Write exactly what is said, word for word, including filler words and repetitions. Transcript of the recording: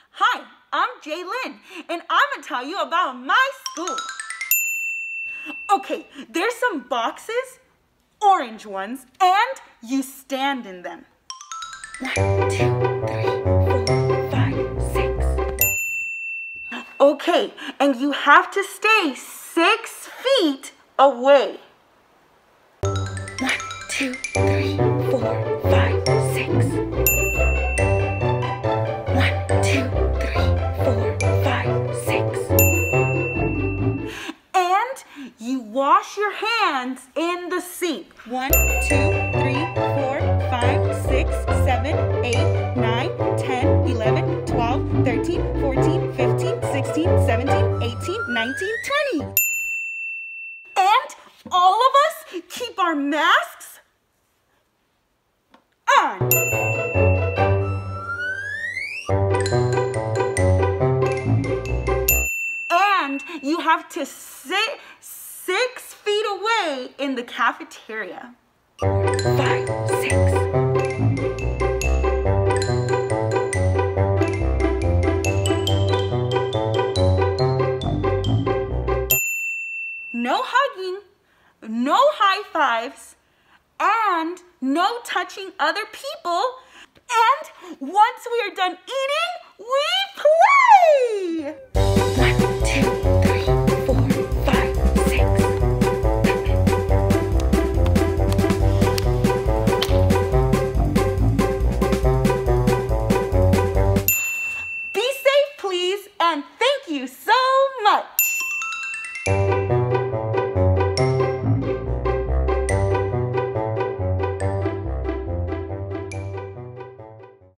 Hi, I'm Jaylyn, and I'm gonna tell you about my school. Okay, there's some boxes, orange ones, and you stand in them. One, two, three, four, five, six. Okay, and you have to stay six feet away. One, two, three, four, five, six. One, two, three, four, five, six. And you wash your hands in the sink. One, two, three, four, five, six, seven, eight, nine, ten, eleven, twelve, thirteen, fourteen, fifteen, sixteen, seventeen, eighteen, nineteen, twenty. And all of us keep our masks on. And you have to sit six feet away in the cafeteria. Four, five, six. No hugging, no high fives, and no touching other people. And once we are done eating, we play!